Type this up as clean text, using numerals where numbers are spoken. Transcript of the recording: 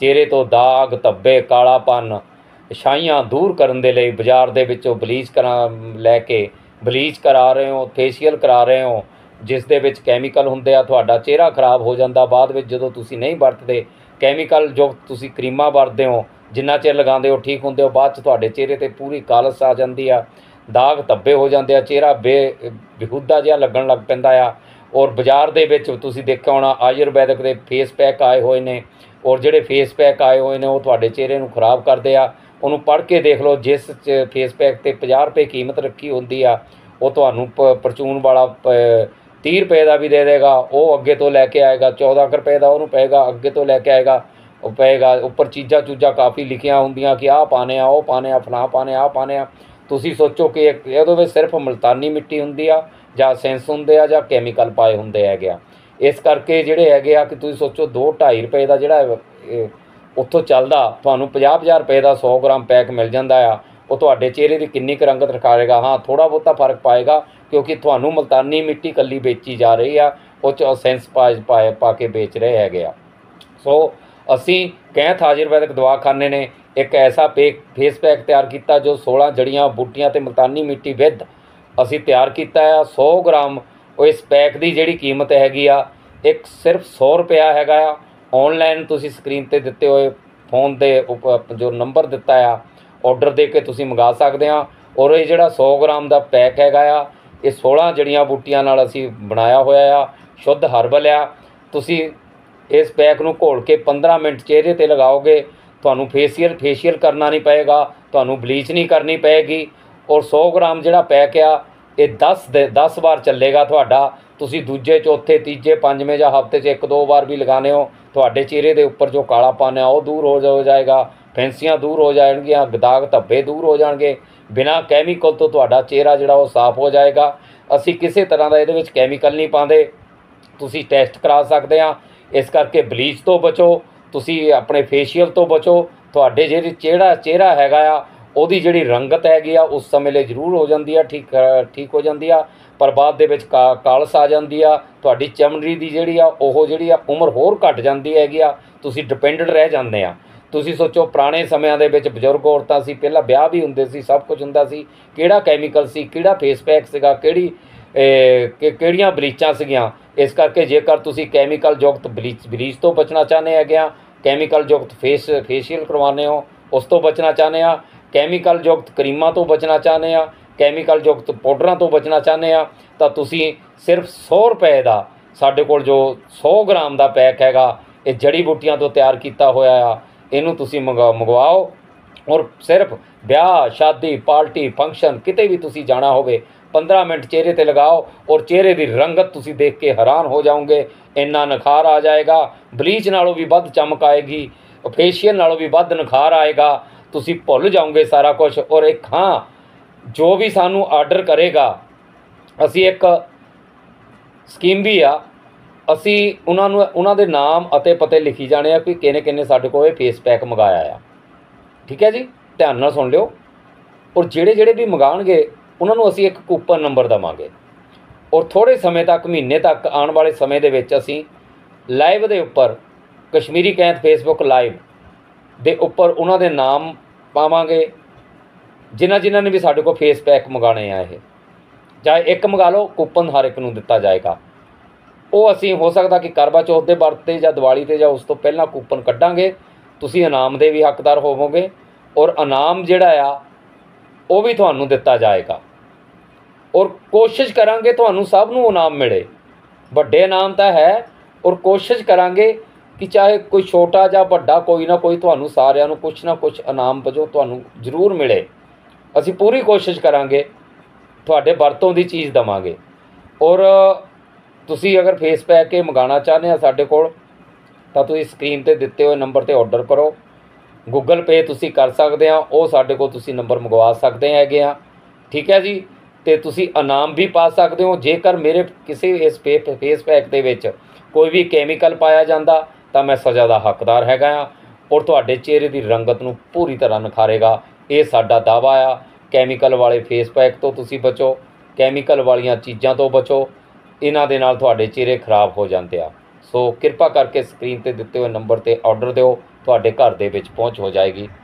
ਚਿਹਰੇ ਤੋਂ ਦਾਗ, ਧੱਬੇ, ਕਾਲਾਪਨ, ਛਾਈਆਂ ਦੂਰ ਕਰਨ ਦੇ ਲਈ ਬਾਜ਼ਾਰ ਦੇ ਵਿੱਚੋਂ ਬਲੀਚ ਲੈ ਕੇ ਬਲੀਚ ਕਰਾ ਰਹੇ ਹੋ, ਫੇਸ਼ੀਅਲ ਕਰਾ ਰਹੇ ਹੋ, ਜਿਸ ਦੇ ਵਿੱਚ ਕੈਮੀਕਲ ਹੁੰਦੇ ਆ। ਤੁਹਾਡਾ ਚਿਹਰਾ ਖਰਾਬ ਹੋ ਜਾਂਦਾ ਬਾਅਦ ਵਿੱਚ ਜਦੋਂ ਤੁਸੀਂ ਨਹੀਂ ਵਰਤਦੇ। ਕੈਮੀਕਲ ਜੋ ਤੁਸੀਂ ਕਰੀਮਾਂ ਵਰਤਦੇ ਹੋ, ਜਿੰਨਾ ਚਿਰ ਲਗਾਉਂਦੇ ਹੋ ਠੀਕ ਹੁੰਦੇ ਹੋ, ਬਾਅਦ 'ਚ ਤੁਹਾਡੇ ਚਿਹਰੇ 'ਤੇ ਪੂਰੀ ਕਾਲਸ ਆ ਜਾਂਦੀ ਆ, ਦਾਗ ਧੱਬੇ ਹੋ ਜਾਂਦੇ ਆ, ਚਿਹਰਾ ਬੇਹੂਦਾ ਜਿਹਾ ਲੱਗਣ ਲੱਗ ਪੈਂਦਾ ਆ। ਔਰ ਬਾਜ਼ਾਰ ਦੇ ਵਿੱਚ ਤੁਸੀਂ ਦੇਖਿਆ ਹੋਣਾ ਆਯੁਰਵੈਦਿਕ ਦੇ ਫੇਸ ਪੈਕ ਆਏ ਹੋਏ ਨੇ, ਔਰ ਜਿਹੜੇ ਫੇਸ ਪੈਕ ਆਏ ਹੋਏ ਨੇ ਉਹ ਤੁਹਾਡੇ ਚਿਹਰੇ ਨੂੰ ਖਰਾਬ ਕਰਦੇ ਆ। ਉਹਨੂੰ ਪੜ੍ਹ ਕੇ ਦੇਖ ਲਓ, ਜਿਸ ਫੇਸ ਪੈਕ 'ਤੇ 50 ਰੁਪਏ ਕੀਮਤ ਰੱਖੀ ਹੁੰਦੀ ਆ, ਉਹ ਤੁਹਾਨੂੰ ਪਰਚੂਨ ਵਾਲਾ 30 ਰੁਪਏ ਦਾ ਵੀ ਦੇ ਦੇਗਾ। ਉਹ ਅੱਗੇ ਤੋਂ ਲੈ ਕੇ ਆਏਗਾ 14 ਰੁਪਏ ਦਾ, ਉਹਨੂੰ ਪਏਗਾ ਅੱਗੇ ਤੋਂ ਲੈ ਕੇ ਆਏਗਾ ਉਹ ਪਏਗਾ। ਉੱਪਰ ਚੀਜ਼ਾਂ ਕਾਫੀ ਲਿਖੀਆਂ ਹੁੰਦੀਆਂ ਕਿ ਆਹ ਪਾਣੇ ਆ, ਉਹ ਪਾਣੇ ਆ, ਫਲਾਣਾ ਪਾਣੇ ਆ, ਪਾਣੇ ਆ। ਤੁਸੀਂ ਸੋਚੋ ਕਿ ਇਹਦੇ ਵਿੱਚ ਸਿਰਫ ਮੁਲਤਾਨੀ ਮਿੱਟੀ ਹੁੰਦੀ ਆ, ਜਾਂ ਸੈਂਸ ਹੁੰਦੇ ਆ, ਜਾਂ ਕੈਮੀਕਲ ਪਾਏ ਹੁੰਦੇ ਹੈਗੇ ਆ। ਇਸ ਕਰਕੇ ਜਿਹੜੇ ਹੈਗੇ ਆ ਕਿ ਤੁਸੀਂ ਸੋਚੋ 2-2.5 ਰੁਪਏ ਦਾ ਜਿਹੜਾ ਉੱਥੋਂ ਚੱਲਦਾ, ਤੁਹਾਨੂੰ 50-50 ਰੁਪਏ ਦਾ 100 ਗ੍ਰਾਮ ਪੈਕ ਮਿਲ ਜਾਂਦਾ ਆ। ਉਹ ਤੁਹਾਡੇ ਚਿਹਰੇ ਦੀ ਕਿੰਨੀ ਕੁ ਰੰਗਤ ਦਿਖਾਵੇਗਾ? ਹਾਂ, ਥੋੜ੍ਹਾ ਬਹੁਤਾ ਫਰਕ ਪਾਏਗਾ, ਕਿਉਂਕਿ ਤੁਹਾਨੂੰ ਮੁਲਤਾਨੀ ਮਿੱਟੀ ਇਕੱਲੀ ਵੇਚੀ ਜਾ ਰਹੀ ਆ, ਉਹ 'ਚ ਸੈਂਸ ਪਾ ਕੇ ਵੇਚ ਰਹੇ ਹੈਗੇ ਆ। ਸੋ ਅਸੀਂ ਕੈਂਥ ਆਯੁਰਵੈਦਿਕ ਦਵਾਖਾਨੇ ਨੇ ਇੱਕ ਐਸਾ ਫੇਸ ਪੈਕ ਤਿਆਰ ਕੀਤਾ ਜੋ 16 ਜੜੀਆਂ ਬੂਟੀਆਂ ਅਤੇ ਮੁਲਤਾਨੀ ਮਿੱਟੀ ਵਿਦ ਅਸੀਂ ਤਿਆਰ ਕੀਤਾ ਆ। 100 ਗ੍ਰਾਮ ਉਹ ਇਸ ਪੈਕ ਦੀ ਜਿਹੜੀ ਕੀਮਤ ਹੈਗੀ ਆ ਇੱਕ ਸਿਰਫ 100 ਰੁਪਇਆ ਹੈਗਾ ਆ। ਔਨਲਾਈਨ ਤੁਸੀਂ ਸਕਰੀਨ 'ਤੇ ਦਿੱਤੇ ਹੋਏ ਫੋਨ ਦੇ ਜੋ ਨੰਬਰ ਦਿੱਤਾ ਆ, ਔਡਰ ਦੇ ਕੇ ਤੁਸੀਂ ਮੰਗਾ ਸਕਦੇ ਹਾਂ। ਔਰ ਇਹ ਜਿਹੜਾ 100 ਗ੍ਰਾਮ ਦਾ ਪੈਕ ਹੈਗਾ ਆ, ਇਹ 16 ਜੜੀਆਂ ਬੂਟੀਆਂ ਨਾਲ ਅਸੀਂ ਬਣਾਇਆ ਹੋਇਆ ਆ, ਸ਼ੁੱਧ ਹਰਬਲ ਆ। ਤੁਸੀਂ ਇਸ ਪੈਕ ਨੂੰ ਘੋਲ ਕੇ 15 ਮਿੰਟ ਚਿਹਰੇ 'ਤੇ ਲਗਾਓਗੇ, ਤੁਹਾਨੂੰ ਫੇਸ਼ੀਅਲ ਕਰਨਾ ਨਹੀਂ ਪਏਗਾ, ਤੁਹਾਨੂੰ ਬਲੀਚ ਨਹੀਂ ਕਰਨੀ ਪਏਗੀ। ਔਰ 100 ਗ੍ਰਾਮ ਜਿਹੜਾ ਪੈਕ ਆ ਇਹ 10 ਵਾਰ ਚੱਲੇਗਾ ਤੁਹਾਡਾ। ਤੁਸੀਂ ਦੂਜੇ, ਚੌਥੇ, ਤੀਜੇ, ਪੰਜਵੇਂ ਜਾਂ ਹਫ਼ਤੇ 'ਚ 1-2 ਵਾਰ ਵੀ ਲਗਾਉਂਦੇ ਹੋ, ਤੁਹਾਡੇ ਚਿਹਰੇ ਦੇ ਉੱਪਰ ਜੋ ਕਾਲਾਪਨ ਆ ਉਹ ਦੂਰ ਹੋ ਜਾਏਗਾ, ਫੈਂਸੀਆਂ ਦੂਰ ਹੋ ਜਾਣਗੀਆਂ, ਦਾਗ ਧੱਬੇ ਦੂਰ ਹੋ ਜਾਣਗੇ। ਬਿਨਾਂ ਕੈਮੀਕਲ ਤੋਂ ਤੁਹਾਡਾ ਚਿਹਰਾ ਜਿਹੜਾ ਉਹ ਸਾਫ਼ ਹੋ ਜਾਏਗਾ। ਅਸੀਂ ਕਿਸੇ ਤਰ੍ਹਾਂ ਦਾ ਇਹਦੇ ਵਿੱਚ ਕੈਮੀਕਲ ਨਹੀਂ ਪਾਉਂਦੇ, ਤੁਸੀਂ ਟੈਸਟ ਕਰਾ ਸਕਦੇ ਆ। ਇਸ ਕਰਕੇ ਬਲੀਚ ਤੋਂ ਬਚੋ, ਤੁਸੀਂ ਆਪਣੇ ਫੇਸ਼ੀਅਲ ਤੋਂ ਬਚੋ। ਤੁਹਾਡੇ ਜਿਹੜੀ ਚਿਹਰਾ ਹੈਗਾ ਆ ਉਹਦੀ ਜਿਹੜੀ ਰੰਗਤ ਹੈਗੀ ਆ ਉਸ ਸਮੇਂ ਲਈ ਜ਼ਰੂਰ ਹੋ ਜਾਂਦੀ ਆ, ਠੀਕ ਹੋ ਜਾਂਦੀ ਆ, ਪਰ ਬਾਅਦ ਦੇ ਵਿੱਚ ਕਾਲਸ ਆ ਜਾਂਦੀ ਆ। ਤੁਹਾਡੀ ਚਮੜੀ ਦੀ ਜਿਹੜੀ ਆ ਉਮਰ ਹੋਰ ਘੱਟ ਜਾਂਦੀ ਹੈਗੀ ਆ, ਤੁਸੀਂ ਡਿਪੈਂਡੈਂਟ ਰਹਿ ਜਾਂਦੇ ਆ। ਤੁਸੀਂ ਸੋਚੋ ਪੁਰਾਣੇ ਸਮਿਆਂ ਦੇ ਵਿੱਚ ਬਜ਼ੁਰਗ ਔਰਤਾਂ ਸੀ, ਪਹਿਲਾਂ ਵਿਆਹ ਵੀ ਹੁੰਦੇ ਸੀ, ਸਭ ਕੁਝ ਹੁੰਦਾ ਸੀ, ਕਿਹੜਾ ਕੈਮੀਕਲ ਸੀ, ਕਿਹੜਾ ਫੇਸ ਪੈਕ ਸੀਗਾ, ਕਿਹੜੀਆਂ ਬਲੀਚਾਂ ਸੀਗੀਆਂ। ਇਸ ਕਰਕੇ ਜੇਕਰ ਤੁਸੀਂ ਕੈਮੀਕਲ ਯੁਕਤ ਬਲੀਚ ਤੋਂ ਬਚਣਾ ਚਾਹੁੰਦੇ ਹੈਗੇ ਆ, ਕੈਮੀਕਲ ਯੁਕਤ ਫੇਸ਼ੀਅਲ ਕਰਵਾਉਂਦੇ ਹੋ ਉਸ ਤੋਂ ਬਚਣਾ ਚਾਹੁੰਦੇ ਆ, ਕੈਮੀਕਲ ਯੁਕਤ ਕਰੀਮਾਂ ਤੋਂ ਬਚਣਾ ਚਾਹੁੰਦੇ ਆ, ਕੈਮੀਕਲ ਯੁਕਤ ਪਾਊਡਰਾਂ ਤੋਂ ਬਚਣਾ ਚਾਹੁੰਦੇ ਆ, ਤਾਂ ਤੁਸੀਂ ਸਿਰਫ 100 ਰੁਪਏ ਦਾ ਸਾਡੇ ਕੋਲ ਜੋ 100 ਗ੍ਰਾਮ ਦਾ ਪੈਕ ਹੈਗਾ, ਇਹ ਜੜੀ ਬੂਟੀਆਂ ਤੋਂ ਤਿਆਰ ਕੀਤਾ ਹੋਇਆ ਆ, ਇਹਨੂੰ ਤੁਸੀਂ ਮੰਗਵਾਓ। ਔਰ ਸਿਰਫ ਵਿਆਹ, ਸ਼ਾਦੀ, ਪਾਰਟੀ, ਫੰਕਸ਼ਨ ਕਿਤੇ ਵੀ ਤੁਸੀਂ ਜਾਣਾ ਹੋਵੇ, 15 ਮਿੰਟ ਚਿਹਰੇ 'ਤੇ ਲਗਾਓ ਔਰ ਚਿਹਰੇ ਦੀ ਰੰਗਤ ਤੁਸੀਂ ਦੇਖ ਕੇ ਹੈਰਾਨ ਹੋ ਜਾਓਗੇ। ਇੰਨਾ ਨਿਖਾਰ ਆ ਜਾਏਗਾ, ਬਲੀਚ ਨਾਲੋਂ ਵੀ ਵੱਧ ਚਮਕ ਆਏਗੀ, ਫੇਸ਼ੀਅਲ ਨਾਲੋਂ ਵੀ ਵੱਧ ਨਿਖਾਰ ਆਏਗਾ। ਤੁਸੀਂ ਭੁੱਲ ਜਾਓਗੇ ਸਾਰਾ ਕੁਝ। ਔਰ ਇੱਕ ਹਾਂ, ਜੋ ਵੀ ਸਾਨੂੰ ਆਰਡਰ ਕਰੇਗਾ, ਅਸੀਂ ਇੱਕ ਸਕੀਮ ਵੀ ਆ, ਅਸੀਂ ਉਹਨਾਂ ਦੇ ਨਾਮ ਅਤੇ ਪਤੇ ਲਿਖੀ ਜਾਣੇ ਆ ਕਿ ਕਿਹਨੇ ਸਾਡੇ ਕੋਲ ਇਹ ਫੇਸ ਪੈਕ ਮੰਗਾਇਆ ਆ। ਠੀਕ ਹੈ ਜੀ, ਧਿਆਨ ਨਾਲ ਸੁਣ ਲਿਓ। ਔਰ ਜਿਹੜੇ ਵੀ ਮੰਗਾਉਣਗੇ ਉਹਨਾਂ ਨੂੰ ਅਸੀਂ ਇੱਕ ਕੂਪਨ ਨੰਬਰ ਦੇਵਾਂਗੇ। ਔਰ ਥੋੜ੍ਹੇ ਸਮੇਂ ਤੱਕ, ਮਹੀਨੇ ਤੱਕ, ਆਉਣ ਵਾਲੇ ਸਮੇਂ ਦੇ ਵਿੱਚ ਅਸੀਂ ਲਾਈਵ ਦੇ ਉੱਪਰ ਕਸ਼ਮੀਰੀ ਕੈਂਥ ਫੇਸਬੁੱਕ ਲਾਈਵ ਦੇ ਉੱਪਰ ਉਹਨਾਂ ਦੇ ਨਾਮ ਪਾਵਾਂਗੇ, ਜਿਨ੍ਹਾਂ ਨੇ ਵੀ ਸਾਡੇ ਕੋਲ ਫੇਸ ਪੈਕ ਮੰਗਾਉਣੇ ਆ। ਇਹ ਚਾਹੇ ਇੱਕ ਮੰਗਾ ਲਓ, ਕੂਪਨ ਹਰ ਇੱਕ ਨੂੰ ਦਿੱਤਾ ਜਾਏਗਾ। ਉਹ ਅਸੀਂ ਹੋ ਸਕਦਾ ਕਿ ਕਰਵਾ ਚੌਥ ਦੇ ਵਰਤ 'ਤੇ ਜਾਂ ਦੀਵਾਲੀ 'ਤੇ ਜਾਂ ਉਸ ਤੋਂ ਪਹਿਲਾਂ ਕੂਪਨ ਕੱਢਾਂਗੇ। ਤੁਸੀਂ ਇਨਾਮ ਦੇ ਵੀ ਹੱਕਦਾਰ ਹੋਵੋਗੇ, ਔਰ ਇਨਾਮ ਜਿਹੜਾ ਆ ਉਹ ਵੀ ਤੁਹਾਨੂੰ ਦਿੱਤਾ ਜਾਏਗਾ। ਔਰ ਕੋਸ਼ਿਸ਼ ਕਰਾਂਗੇ ਤੁਹਾਨੂੰ ਸਭ ਨੂੰ ਇਨਾਮ ਮਿਲੇ, ਵੱਡੇ ਇਨਾਮ ਤਾਂ ਹੈ। ਔਰ ਕੋਸ਼ਿਸ਼ ਕਰਾਂਗੇ ਕਿ ਚਾਹੇ ਕੋਈ ਛੋਟਾ ਜਾਂ ਵੱਡਾ, ਕੋਈ ਨਾ ਕੋਈ ਤੁਹਾਨੂੰ ਸਾਰਿਆਂ ਨੂੰ ਕੁਛ ਨਾ ਕੁਛ ਇਨਾਮ ਵਜੋਂ ਤੁਹਾਨੂੰ ਜ਼ਰੂਰ ਮਿਲੇ। ਅਸੀਂ ਪੂਰੀ ਕੋਸ਼ਿਸ਼ ਕਰਾਂਗੇ, ਤੁਹਾਡੇ ਵਰਤੋਂ ਦੀ ਚੀਜ਼ ਦੇਵਾਂਗੇ। ਔਰ ਤੁਸੀਂ ਅਗਰ ਫੇਸ ਪੈਕ ਮੰਗਾਉਣਾ ਚਾਹੁੰਦੇ ਆ ਸਾਡੇ ਕੋਲ, ਤਾਂ ਤੁਸੀਂ ਸਕਰੀਨ 'ਤੇ ਦਿੱਤੇ ਹੋਏ ਨੰਬਰ 'ਤੇ ਆਰਡਰ ਕਰੋ। ਗੂਗਲ ਪੇ ਤੁਸੀਂ ਕਰ ਸਕਦੇ ਆ, ਉਹ ਸਾਡੇ ਕੋਲ ਤੁਸੀਂ ਨੰਬਰ ਮੰਗਵਾ ਸਕਦੇ ਹੈਗੇ ਆ। ਠੀਕ ਹੈ ਜੀ, ਅਤੇ ਤੁਸੀਂ ਇਨਾਮ ਵੀ ਪਾ ਸਕਦੇ ਹੋ। ਜੇਕਰ ਮੇਰੇ ਕਿਸੇ ਇਸ ਫੇਸ ਪੈਕ ਦੇ ਵਿੱਚ ਕੋਈ ਵੀ ਕੈਮੀਕਲ ਪਾਇਆ ਜਾਂਦਾ ਤਾਂ ਮੈਂ ਸਜ਼ਾ ਦਾ ਹੱਕਦਾਰ ਹੈਗਾ ਆ, ਔਰ ਤੁਹਾਡੇ ਚਿਹਰੇ ਦੀ ਰੰਗਤ ਨੂੰ ਪੂਰੀ ਤਰ੍ਹਾਂ ਨਿਖਾਰੇਗਾ। ਇਹ ਸਾਡਾ ਦਾਅਵਾ ਆ। ਕੈਮੀਕਲ ਵਾਲੇ ਫੇਸ ਪੈਕ ਤੋਂ ਤੁਸੀਂ ਬਚੋ, ਕੈਮੀਕਲ ਵਾਲੀਆਂ ਚੀਜ਼ਾਂ ਤੋਂ ਬਚੋ, ਇਹਨਾਂ ਦੇ ਨਾਲ ਤੁਹਾਡੇ ਚਿਹਰੇ ਖਰਾਬ ਹੋ ਜਾਂਦੇ ਆ। ਸੋ ਕਿਰਪਾ ਕਰਕੇ ਸਕਰੀਨ 'ਤੇ ਦਿੱਤੇ ਹੋਏ ਨੰਬਰ 'ਤੇ ਆਰਡਰ ਦਿਓ। ਤੁਹਾਡੇ ਘਰ ਦੇ ਵਿੱਚ ਪਹੁੰਚ ਹੋ ਜਾਏਗੀ।